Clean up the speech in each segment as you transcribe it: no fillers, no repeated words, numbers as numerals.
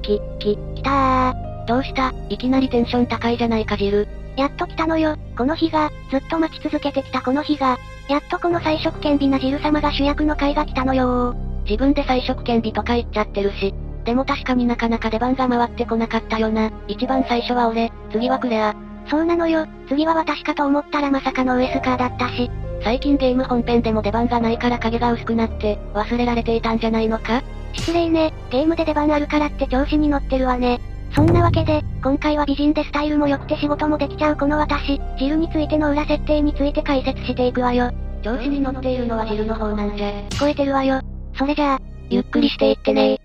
来たー。 どうした？いきなりテンション高いじゃないかジル。 やっと来たのよ、この日が、ずっと待ち続けてきたこの日が、やっとこの才色兼備なジル様が主役の回が来たのよー。 自分で才色兼備とか言っちゃってるし。でも確かになかなか出番が回ってこなかったよな。一番最初は俺、次はクレア。 そうなのよ、次は私かと思ったらまさかのウエスカーだったし。 最近ゲーム本編でも出番がないから影が薄くなって、忘れられていたんじゃないのか？ 失礼ね、ゲームで出番あるからって調子に乗ってるわね。そんなわけで、今回は美人でスタイルも良くて仕事もできちゃうこの私、ジルについての裏設定について解説していくわよ。 調子に乗っているのはジルの方なんじゃ。 聞こえてるわよ。それじゃあ、 ゆっくりしていってね。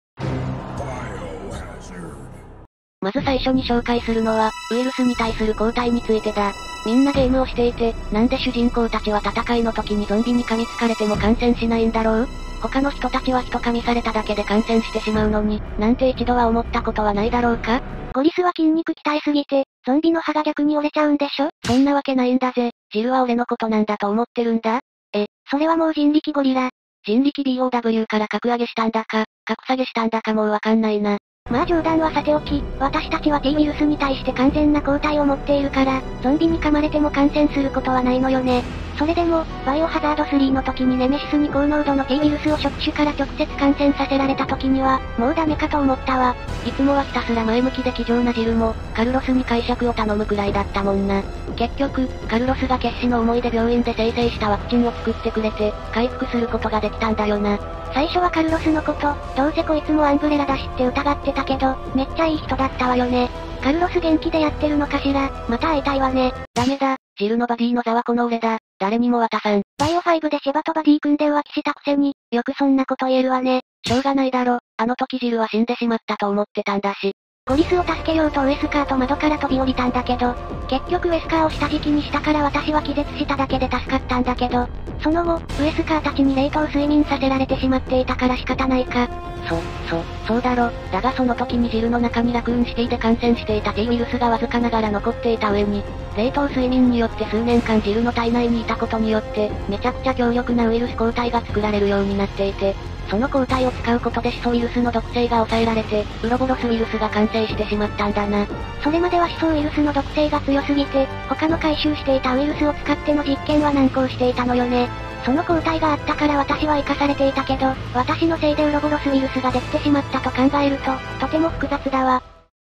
まず最初に紹介するのは、ウイルスに対する抗体についてだ。みんなゲームをしていて、なんで主人公たちは戦いの時にゾンビに噛みつかれても感染しないんだろう？他の人たちは人噛みされただけで感染してしまうのに、なんて一度は思ったことはないだろうか？ ゴリスは筋肉鍛えすぎて、ゾンビの歯が逆に折れちゃうんでしょ？ そんなわけないんだぜ。ジルは俺のことなんだと思ってるんだ。 それはもう人力ゴリラ。 人力 BOW から格上げしたんだか、格下げしたんだかもうわかんないな。 まあ冗談はさておき、私たちは T ウイルスに対して完全な抗体を持っているから、ゾンビに噛まれても感染することはないのよね。それでも、バイオハザード3の時にネメシスに高濃度の T ウイルスを触手から直接感染させられた時には、もうダメかと思ったわ。 いつもはひたすら前向きで気丈なジルも、カルロスに解釈を頼むくらいだったもんな。結局、カルロスが決死の思いで病院で生成したワクチンを作ってくれて、回復することができたんだよな。 最初はカルロスのこと、どうせこいつもアンブレラだしって疑ってたけど、めっちゃいい人だったわよね。カルロス元気でやってるのかしら、また会いたいわね。 ダメだ、ジルのバディの座はこの俺だ、誰にも渡さん。 バイオ5でシェバとバディ組んで浮気したくせに、よくそんなこと言えるわね。 しょうがないだろ、あの時ジルは死んでしまったと思ってたんだし。 ゴリスを助けようとウエスカーと窓から飛び降りたんだけど、結局ウエスカーを下敷きにしたから私は気絶しただけで助かったんだけど、その後、ウエスカーたちに冷凍睡眠させられてしまっていたから仕方ないか。 そうだろ。だがその時にジルの中にラクーンシティで感染していた T ウイルスがわずかながら残っていた上に、冷凍睡眠によって数年間ジルの体内にいたことによって、めちゃくちゃ強力なウイルス抗体が作られるようになっていて、その抗体を使うことで始祖ウイルスの毒性が抑えられて、ウロボロスウイルスが完成してしまったんだな。 それまでは始祖ウイルスの毒性が強すぎて、他の回収していたウイルスを使っての実験は難航していたのよね。その抗体があったから私は生かされていたけど、私のせいでウロボロスウイルスができてしまったと考えると、とても複雑だわ。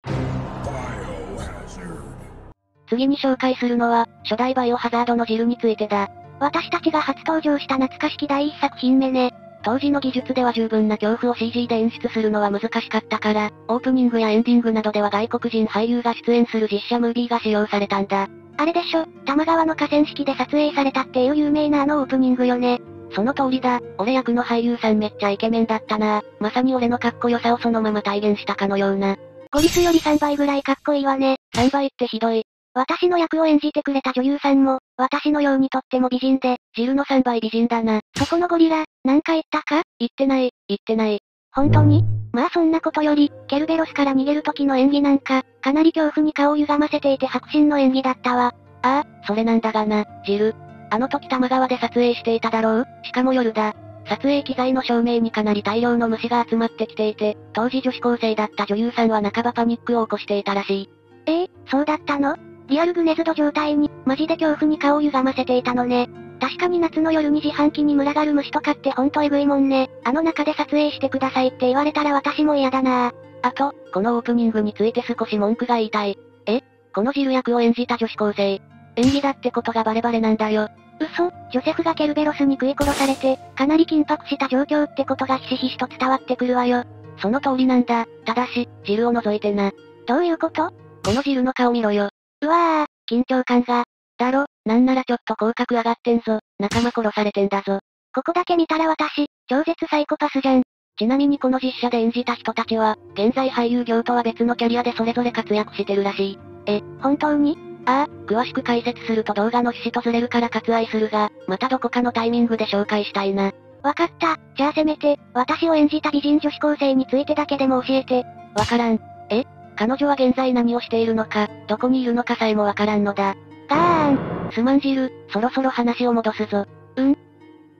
次に紹介するのは、初代バイオハザードのジルについてだ。 私たちが初登場した懐かしき第一作品目ね。 当時の技術では十分な恐怖を CG で演出するのは難しかったから、オープニングやエンディングなどでは外国人俳優が出演する実写ムービーが使用されたんだ。 あれでしょ、多摩川の河川敷で撮影されたっていう有名なあのオープニングよね。 その通りだ、俺役の俳優さんめっちゃイケメンだったな。まさに俺のかっこよさをそのまま体現したかのような。 ゴリスより3倍ぐらいかっこいいわね。 3倍ってひどい。 私の役を演じてくれた女優さんも、私のようにとっても美人で、 ジルの3倍美人だな。 そこのゴリラ、なんか言ったか？ 言ってない。 本当に？まあそんなことより、ケルベロスから逃げる時の演技なんか、かなり恐怖に顔を歪ませていて迫真の演技だったわ。 ああ、それなんだがな、ジル。あの時多摩川で撮影していただろう？しかも夜だ。撮影機材の照明にかなり大量の虫が集まってきていて、当時女子高生だった女優さんは半ばパニックを起こしていたらしい。 そうだったの？リアルグネズド状態に、マジで恐怖に顔を歪ませていたのね。確かに夏の夜に自販機に群がる虫とかってほんとエグいもんね。あの中で撮影してくださいって言われたら私も嫌だな。 あと、このオープニングについて少し文句が言いたい。このジル役を演じた女子高生。演技だってことがバレバレなんだよ。 嘘、ジョセフがケルベロスに食い殺されて、かなり緊迫した状況ってことがひしひしと伝わってくるわよ。 その通りなんだ。ただし、ジルを除いてな。 どういうこと？ このジルの顔見ろよ。 うわー、緊張感が。 だろ、なんならちょっと口角上がってんぞ。仲間殺されてんだぞ。 ここだけ見たら私、超絶サイコパスじゃん。 ちなみにこの実写で演じた人たちは、現在俳優業とは別のキャリアでそれぞれ活躍してるらしい。 本当に？ ああ、詳しく解説すると動画の趣旨とずれるから割愛するが、またどこかのタイミングで紹介したいな。 わかった。じゃあせめて、私を演じた美人女子高生についてだけでも教えて。 わからん。彼女は現在何をしているのか、どこにいるのかさえもわからんのだ。 ガーン。 すまんジル、そろそろ話を戻すぞ。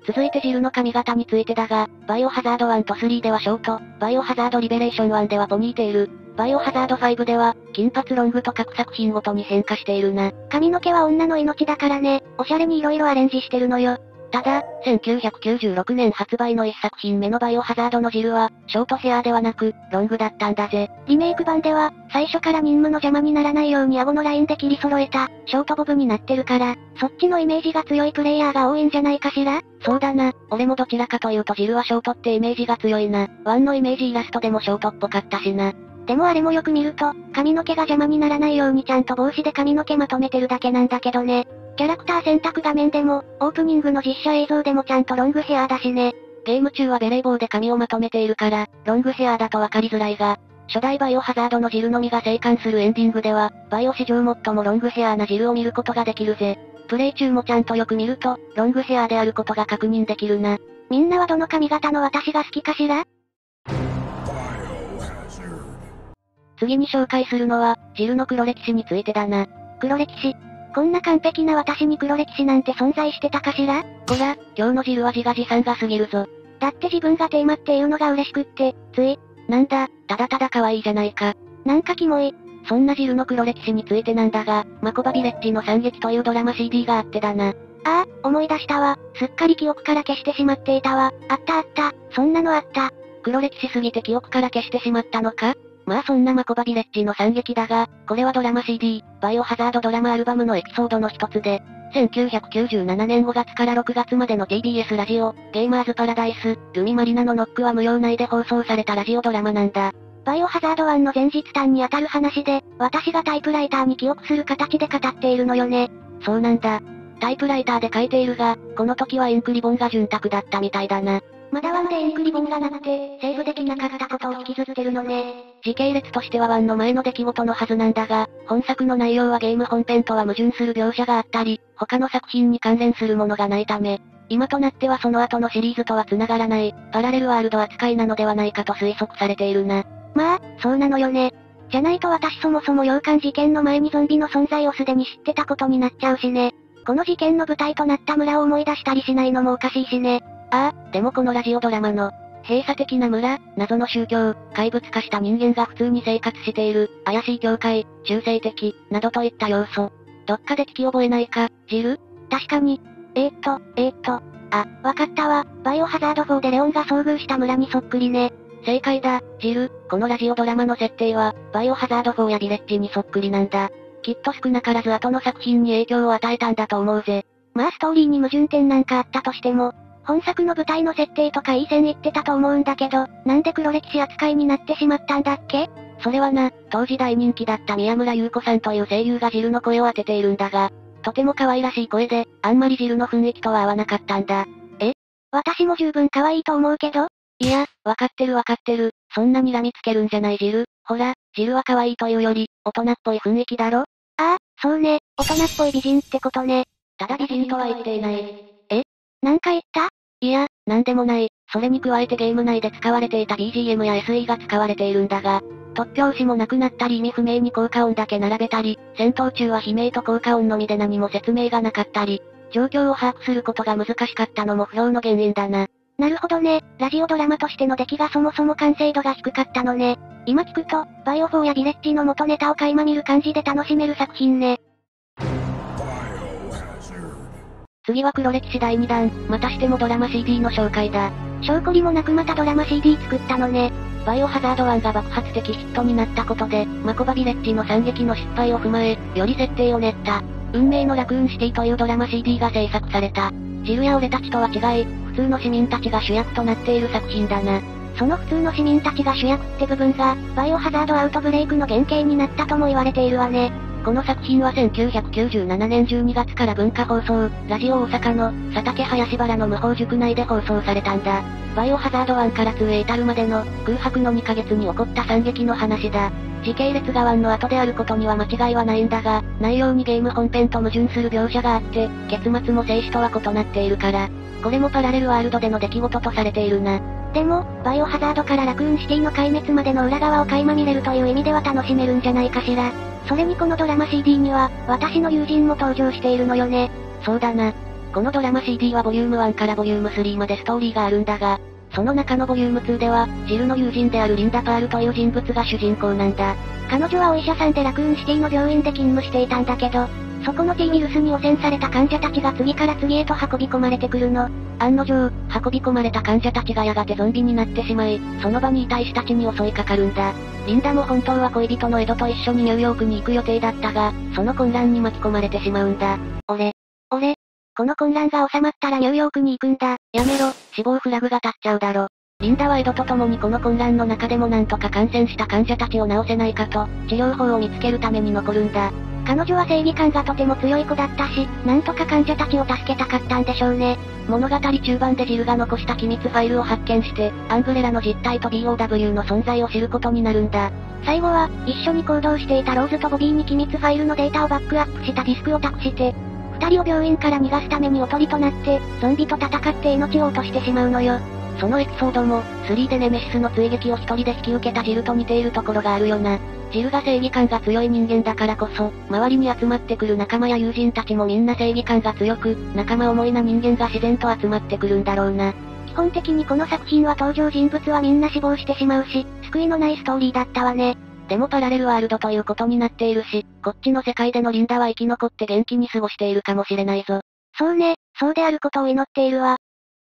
続いてジルの髪型についてだが、バイオハザード1と3ではショート、バイオハザードリベレーション1ではポニーテール、バイオハザード5では、金髪ロングと各作品ごとに変化しているな。 髪の毛は女の命だからね、おしゃれに色々アレンジしてるのよ。 ただ、1996年発売の一作品目のバイオハザードのジルは、ショートヘアではなく、ロングだったんだぜ。 リメイク版では、最初から任務の邪魔にならないように顎のラインで切り揃えた、ショートボブになってるから、そっちのイメージが強いプレイヤーが多いんじゃないかしら？ そうだな、俺もどちらかというとジルはショートってイメージが強いな。1のイメージイラストでもショートっぽかったしな。 でもあれもよく見ると、髪の毛が邪魔にならないようにちゃんと帽子で髪の毛まとめてるだけなんだけどね。キャラクター選択画面でも、オープニングの実写映像でもちゃんとロングヘアだしね。 ゲーム中はベレー帽で髪をまとめているから、ロングヘアだとわかりづらいが、初代バイオハザードのジルのみが生還するエンディングでは、バイオ史上最もロングヘアなジルを見ることができるぜ。プレイ中もちゃんとよく見ると、ロングヘアであることが確認できるな。 みんなはどの髪型の私が好きかしら？ 次に紹介するのは、ジルの黒歴史についてだな。 黒歴史。こんな完璧な私に黒歴史なんて存在してたかしら？ こら、今日のジルは自画自賛が過ぎるぞ。 だって自分がテーマっていうのが嬉しくって、つい。 なんだ、ただただ可愛いじゃないか。 なんかキモい。 そんなジルの黒歴史についてなんだが、マコバビレッジの惨劇というドラマ CD があってだな。 ああ、思い出したわ。すっかり記憶から消してしまっていたわ。あったあった、そんなのあった。 黒歴史すぎて記憶から消してしまったのか？まあそんなマコバビレッジの惨劇だが、これはドラマ CD、バイオハザードドラマアルバムのエピソードの一つで、1997年5月から6月までの TBS ラジオ、ゲーマーズパラダイス、ルミマリナのノックは無料内で放送されたラジオドラマなんだ。 バイオハザード1の前日譚にあたる話で、私がタイプライターに記憶する形で語っているのよね。 そうなんだ。タイプライターで書いているが、この時はインクリボンが潤沢だったみたいだな。 まだ1でインクリボンがなくて、セーブできなかったことを引きずってるのね。 時系列としては1の前の出来事のはずなんだが、本作の内容はゲーム本編とは矛盾する描写があったり、他の作品に関連するものがないため、今となってはその後のシリーズとは繋がらない、パラレルワールド扱いなのではないかと推測されているな。 まあ、そうなのよね。じゃないと私そもそも洋館事件の前にゾンビの存在をすでに知ってたことになっちゃうしね。この事件の舞台となった村を思い出したりしないのもおかしいしね。 ああ、でもこのラジオドラマの、閉鎖的な村、謎の宗教、怪物化した人間が普通に生活している、怪しい教会、中性的、などといった要素。どっかで聞き覚えないか、ジル？ 確かに。あ、わかったわ。バイオハザード4でレオンが遭遇した村にそっくりね。 正解だ、ジル。このラジオドラマの設定は、バイオハザード4やビレッジにそっくりなんだ。きっと少なからず後の作品に影響を与えたんだと思うぜ。 まあストーリーに矛盾点なんかあったとしても、本作の舞台の設定とかいい線いってたと思うんだけど、なんで黒歴史扱いになってしまったんだっけ？ それはな、当時大人気だった宮村優子さんという声優がジルの声を当てているんだが、とても可愛らしい声で、あんまりジルの雰囲気とは合わなかったんだ。 私も十分可愛いと思うけど？ いや、わかってる。そんなに睨みつけるんじゃないジル。ほら、ジルは可愛いというより、大人っぽい雰囲気だろ？ ああ、そうね、大人っぽい美人ってことね。 ただ美人とは言っていない。 なんか言った？ いや、なんでもない。それに加えてゲーム内で使われていた BGM や SE が使われているんだが、突拍子もなくなったり意味不明に効果音だけ並べたり、戦闘中は悲鳴と効果音のみで何も説明がなかったり、状況を把握することが難しかったのも不評の原因だな。 なるほどね、ラジオドラマとしての出来がそもそも完成度が低かったのね。今聞くと、バイオ4やビレッジの元ネタを垣間見る感じで楽しめる作品ね。 次は黒歴史第2弾、またしてもドラマ CD の紹介だ。 証拠りもなくまたドラマ CD 作ったのね。 バイオハザード1が爆発的ヒットになったことで、マコバビレッジの惨劇の失敗を踏まえ、より設定を練った、運命のラクーンシティというドラマ CD が制作された。ジルや俺たちとは違い、普通の市民たちが主役となっている作品だな。 その普通の市民たちが主役って部分が、バイオハザードアウトブレイクの原型になったとも言われているわね。 この作品は1997年12月から文化放送、ラジオ大阪の、佐竹林原の無法塾内で放送されたんだ。バイオハザード1から2へ至るまでの、空白の2ヶ月に起こった惨劇の話だ。時系列が1の後であることには間違いはないんだが、内容にゲーム本編と矛盾する描写があって、結末も静止とは異なっているから、これもパラレルワールドでの出来事とされているな。 でも、バイオハザードからラクーンシティの壊滅までの裏側を垣間見れるという意味では楽しめるんじゃないかしら。それにこのドラマ CD には、私の友人も登場しているのよね。 そうだな。 このドラマ CD はボリューム1からボリューム3までストーリーがあるんだが、その中のボリューム2では、ジルの友人であるリンダ・パールという人物が主人公なんだ。 彼女はお医者さんでラクーンシティの病院で勤務していたんだけど、そこの T ウイルスに汚染された患者たちが次から次へと運び込まれてくるの。 案の定、運び込まれた患者たちがやがてゾンビになってしまい、その場にいた医師たちに襲いかかるんだ。リンダも本当は恋人のエドと一緒にニューヨークに行く予定だったが、その混乱に巻き込まれてしまうんだ。 俺、この混乱が収まったらニューヨークに行くんだ。 やめろ、死亡フラグが立っちゃうだろ。リンダはエドと共にこの混乱の中でもなんとか感染した患者たちを治せないかと、治療法を見つけるために残るんだ。 彼女は正義感がとても強い子だったし、なんとか患者たちを助けたかったんでしょうね。 物語中盤でジルが残した機密ファイルを発見して、アンブレラの実態と BOW の存在を知ることになるんだ。 最後は、一緒に行動していたローズとボビーに機密ファイルのデータをバックアップしたディスクを託して、二人を病院から逃がすためにおとりとなって、ゾンビと戦って命を落としてしまうのよ。 そのエピソードも、3でネメシスの追撃を一人で引き受けたジルと似ているところがあるよな。ジルが正義感が強い人間だからこそ、周りに集まってくる仲間や友人たちもみんな正義感が強く、仲間思いな人間が自然と集まってくるんだろうな。 基本的にこの作品は登場人物はみんな死亡してしまうし、救いのないストーリーだったわね。 でもパラレルワールドということになっているし、こっちの世界でのリンダは生き残って元気に過ごしているかもしれないぞ。 そうね、そうであることを祈っているわ。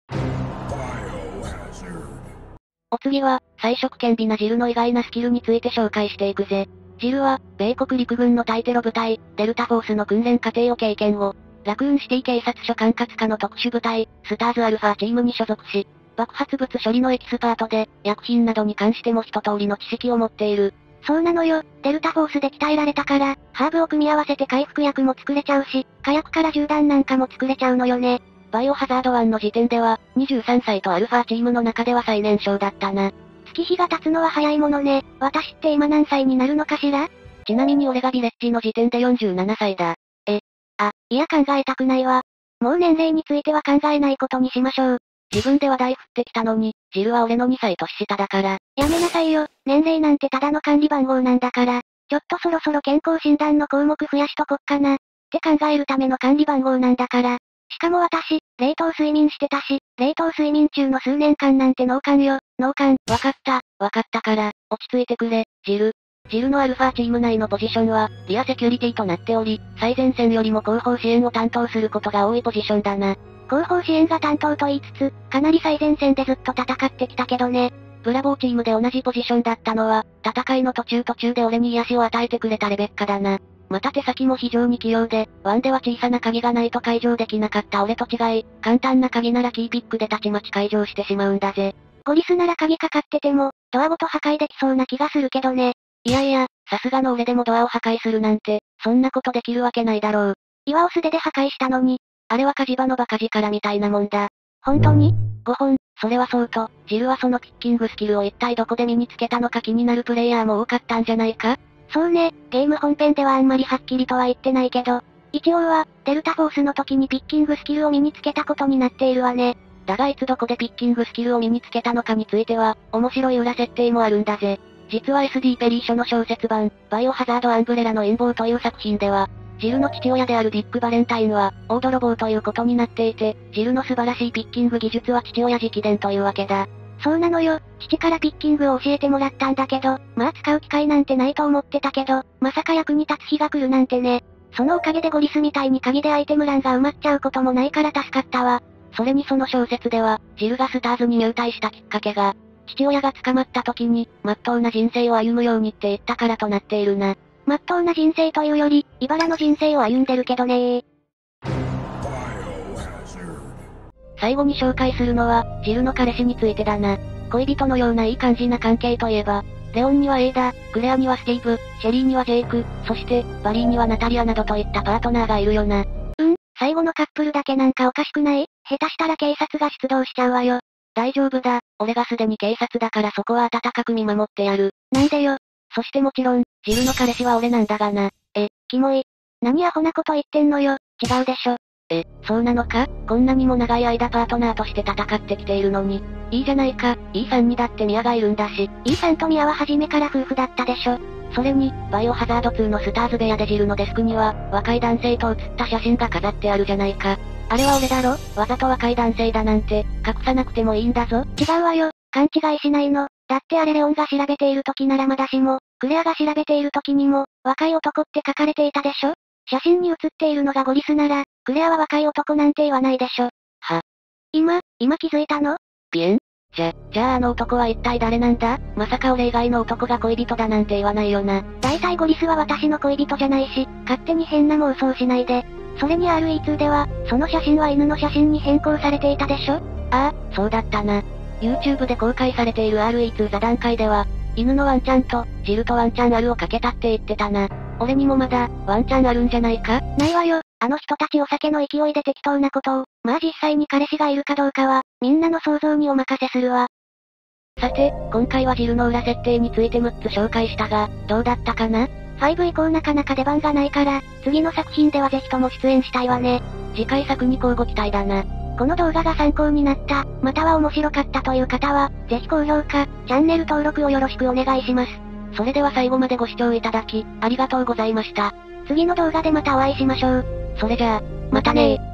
お次は、彩色兼備なジルの意外なスキルについて紹介していくぜ。ジルは、米国陸軍の対テロ部隊、デルタフォースの訓練過程を経験後、ラクーンシティ警察署管轄下の特殊部隊、スターズアルファチームに所属し、爆発物処理のエキスパートで、薬品などに関しても一通りの知識を持っている。 そうなのよ、デルタフォースで鍛えられたから、ハーブを組み合わせて回復薬も作れちゃうし、火薬から銃弾なんかも作れちゃうのよね。 バイオハザード1の時点では、23歳とアルファチームの中では最年少だったな。 月日が経つのは早いものね。私って今何歳になるのかしら？ ちなみに俺がビレッジの時点で47歳だ。 いや考えたくないわ。もう年齢については考えないことにしましょう。 自分で話題振ってきたのに、ジルは俺の2歳年下だから。 やめなさいよ、年齢なんてただの管理番号なんだから。ちょっとそろそろ健康診断の項目増やしとこっかな。って考えるための管理番号なんだから。しかも私、冷凍睡眠してたし、冷凍睡眠中の数年間なんて脳幹よ、脳幹。 わかったから、落ち着いてくれ、ジル。ジルのアルファチーム内のポジションは、リアセキュリティとなっており、最前線よりも後方支援を担当することが多いポジションだな。 後方支援が担当と言いつつ、かなり最前線でずっと戦ってきたけどね。 ブラボーチームで同じポジションだったのは、戦いの途中で俺に癒しを与えてくれたレベッカだな。また手先も非常に器用で、ワンでは小さな鍵がないと解錠できなかった俺と違い、簡単な鍵ならキーピックでたちまち解錠してしまうんだぜ。 ゴリスなら鍵かかってても、ドアごと破壊できそうな気がするけどね。 いや、さすがの俺でもドアを破壊するなんて、そんなことできるわけないだろう。 岩を素手で破壊したのに。 あれは火事場のバカ力みたいなもんだ。 本当に ？5本、それはそうと、ジルはそのピッキングスキルを一体どこで身につけたのか気になるプレイヤーも多かったんじゃないか？ そうね、ゲーム本編ではあんまりはっきりとは言ってないけど、一応は、デルタフォースの時にピッキングスキルを身につけたことになっているわね。 だがいつどこでピッキングスキルを身につけたのかについては、面白い裏設定もあるんだぜ。実は SD ペリー書の小説版、バイオハザードアンブレラの陰謀という作品では、ジルの父親であるディック・バレンタインは、大泥棒ということになっていて、ジルの素晴らしいピッキング技術は父親直伝というわけだ。 そうなのよ、父からピッキングを教えてもらったんだけど、まあ使う機会なんてないと思ってたけど、まさか役に立つ日が来るなんてね。そのおかげでゴリスみたいに鍵でアイテム欄が埋まっちゃうこともないから助かったわ。 それにその小説では、ジルがスターズに入隊したきっかけが、父親が捕まった時に、真っ当な人生を歩むようにって言ったからとなっているな。 真っ当な人生というより、茨の人生を歩んでるけどねー。 最後に紹介するのは、ジルの彼氏についてだな。恋人のようないい感じな関係といえば、レオンにはエイダ、クレアにはスティーブ、シェリーにはジェイク、そして、バリーにはナタリアなどといったパートナーがいるよな。 最後のカップルだけなんかおかしくない？下手したら警察が出動しちゃうわよ。 大丈夫だ、俺がすでに警察だからそこは温かく見守ってやる。 なんでよ。 そしてもちろん、ジルの彼氏は俺なんだがな。 キモい。何アホなこと言ってんのよ。違うでしょ。 そうなのか？こんなにも長い間パートナーとして戦ってきているのに。いいじゃないか、イーサンにだってミアがいるんだし。 イーサンとミアは初めから夫婦だったでしょ。 それに、バイオハザード2のスターズ部屋でジルのデスクには、若い男性と写った写真が飾ってあるじゃないか。 あれは俺だろ、わざと若い男性だなんて、隠さなくてもいいんだぞ。 違うわよ、勘違いしないの。だってあれレオンが調べている時ならまだしも、クレアが調べている時にも、若い男って書かれていたでしょ？写真に写っているのがゴリスなら、クレアは若い男なんて言わないでしょ。今気づいたの？ ピエン？じゃああの男は一体誰なんだ？まさか俺以外の男が恋人だなんて言わないよな。 大体ゴリスは私の恋人じゃないし、勝手に変な妄想しないで。それに RE2 では、その写真は犬の写真に変更されていたでしょ？ ああ、そうだったな。YouTube で公開されている RE2 座談会では、犬のワンちゃんと、ジルとワンちゃんあるをかけたって言ってたな。俺にもまだ、ワンちゃんあるんじゃないか？ ないわよ。あの人たちお酒の勢いで適当なことを、まあ実際に彼氏がいるかどうかは、みんなの想像にお任せするわ。 さて、今回はジルの裏設定について6つ紹介したが、どうだったかな？ 5以降なかなか出番がないから、次の作品ではぜひとも出演したいわね。 次回作に交互期待だな。 この動画が参考になった、または面白かったという方は、ぜひ高評価、チャンネル登録をよろしくお願いします。 それでは最後までご視聴いただき、ありがとうございました。 次の動画でまたお会いしましょう。 それじゃあ、 またねー。